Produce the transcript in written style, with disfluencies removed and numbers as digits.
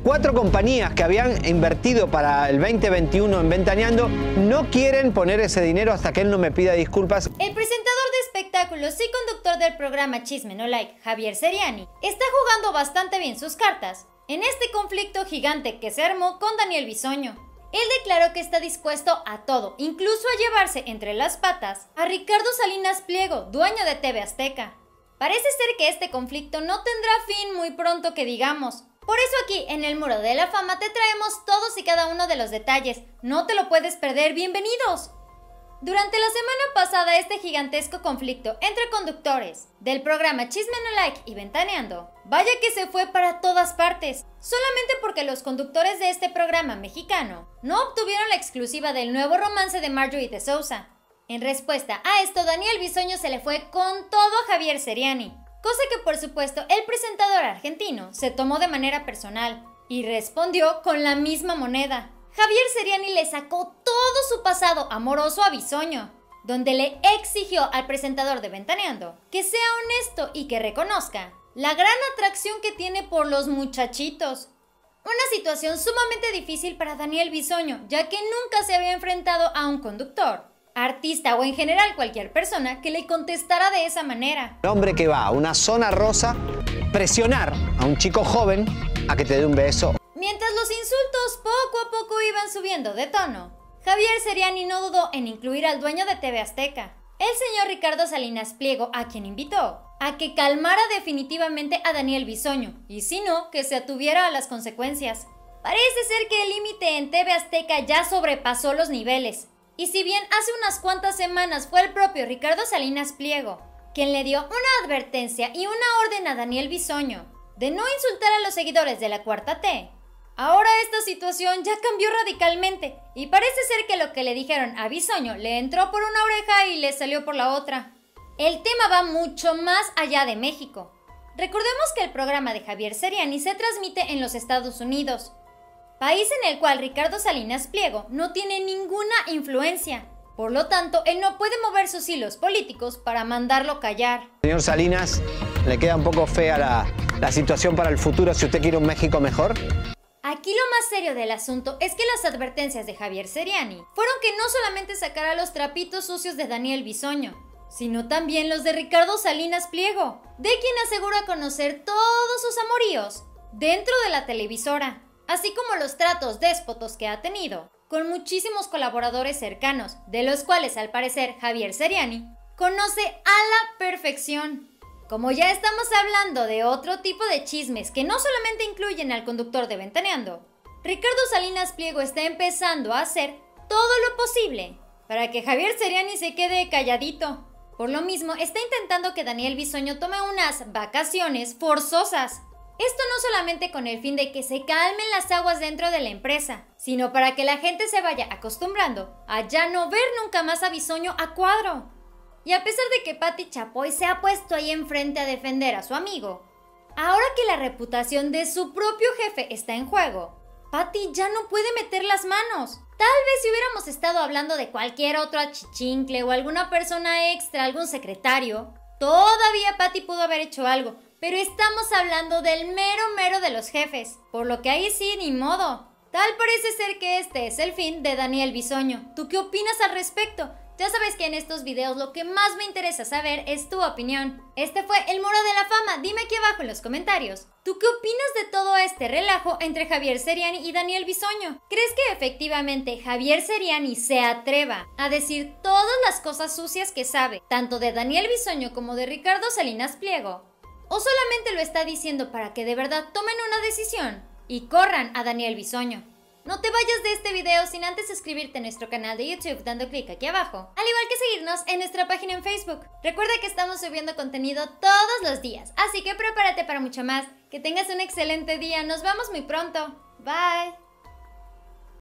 4 compañías que habían invertido para el 2021 en Ventaneando no quieren poner ese dinero hasta que él no me pida disculpas. El presentador de espectáculos y conductor del programa Chisme No Like, Javier Seriani, está jugando bastante bien sus cartas en este conflicto gigante que se armó con Daniel Bisoño. Él declaró que está dispuesto a todo, incluso a llevarse entre las patas a Ricardo Salinas Pliego, dueño de TV Azteca. Parece ser que este conflicto no tendrá fin muy pronto que digamos. Por eso aquí en el Muro de la Fama te traemos todos y cada uno de los detalles. No te lo puedes perder, bienvenidos. Durante la semana pasada este gigantesco conflicto entre conductores del programa Chisme No Like y Ventaneando, vaya que se fue para todas partes, solamente porque los conductores de este programa mexicano no obtuvieron la exclusiva del nuevo romance de Marjorie de Sousa. En respuesta a esto, Daniel Bisoño se le fue con todo a Javier Seriani, cosa que por supuesto el presentador argentino se tomó de manera personal y respondió con la misma moneda. Javier Seriani le sacó todo su pasado amoroso a Bisoño, donde le exigió al presentador de Ventaneando que sea honesto y que reconozca la gran atracción que tiene por los muchachitos. Una situación sumamente difícil para Daniel Bisoño, ya que nunca se había enfrentado a un conductor, artista o en general cualquier persona que le contestara de esa manera. El hombre que va a una zona rosa, presionar a un chico joven a que te dé un beso. Mientras los insultos poco a poco iban subiendo de tono, Javier Seriani no dudó en incluir al dueño de TV Azteca, el señor Ricardo Salinas Pliego, a quien invitó a que calmara definitivamente a Daniel Bisoño, y si no, que se atuviera a las consecuencias. Parece ser que el límite en TV Azteca ya sobrepasó los niveles, y si bien hace unas cuantas semanas fue el propio Ricardo Salinas Pliego quien le dio una advertencia y una orden a Daniel Bisoño de no insultar a los seguidores de la Cuarta T, ahora esta situación ya cambió radicalmente y parece ser que lo que le dijeron a Bisoño le entró por una oreja y le salió por la otra. El tema va mucho más allá de México. Recordemos que el programa de Javier Seriani se transmite en los Estados Unidos, país en el cual Ricardo Salinas Pliego no tiene ninguna influencia. Por lo tanto, él no puede mover sus hilos políticos para mandarlo callar. Señor Salinas, ¿le queda un poco fea la situación para el futuro si usted quiere un México mejor? Aquí lo más serio del asunto es que las advertencias de Javier Seriani fueron que no solamente sacara los trapitos sucios de Daniel Bisoño, sino también los de Ricardo Salinas Pliego, de quien asegura conocer todos sus amoríos dentro de la televisora, así como los tratos déspotos que ha tenido con muchísimos colaboradores cercanos, de los cuales al parecer Javier Seriani conoce a la perfección. Como ya estamos hablando de otro tipo de chismes que no solamente incluyen al conductor de Ventaneando, Ricardo Salinas Pliego está empezando a hacer todo lo posible para que Javier Seriani se quede calladito. Por lo mismo, está intentando que Daniel Bisoño tome unas vacaciones forzosas. Esto no solamente con el fin de que se calmen las aguas dentro de la empresa, sino para que la gente se vaya acostumbrando a ya no ver nunca más a Bisoño a cuadro. Y a pesar de que Pati Chapoy se ha puesto ahí enfrente a defender a su amigo, ahora que la reputación de su propio jefe está en juego, Pati ya no puede meter las manos. Tal vez si hubiéramos estado hablando de cualquier otro achichincle o alguna persona extra, algún secretario, todavía Pati pudo haber hecho algo, pero estamos hablando del mero de los jefes, por lo que ahí sí, ni modo. Tal parece ser que este es el fin de Daniel Bisoño. ¿Tú qué opinas al respecto? Ya sabes que en estos videos lo que más me interesa saber es tu opinión. Este fue el Muro de la Fama, dime aquí abajo en los comentarios. ¿Tú qué opinas de todo este relajo entre Javier Seriani y Daniel Bisoño? ¿Crees que efectivamente Javier Seriani se atreva a decir todas las cosas sucias que sabe, tanto de Daniel Bisoño como de Ricardo Salinas Pliego? ¿O solamente lo está diciendo para que de verdad tomen una decisión y corran a Daniel Bisoño? No te vayas de este video sin antes suscribirte a nuestro canal de YouTube dando clic aquí abajo, al igual que seguirnos en nuestra página en Facebook. Recuerda que estamos subiendo contenido todos los días, así que prepárate para mucho más. Que tengas un excelente día, nos vemos muy pronto. Bye.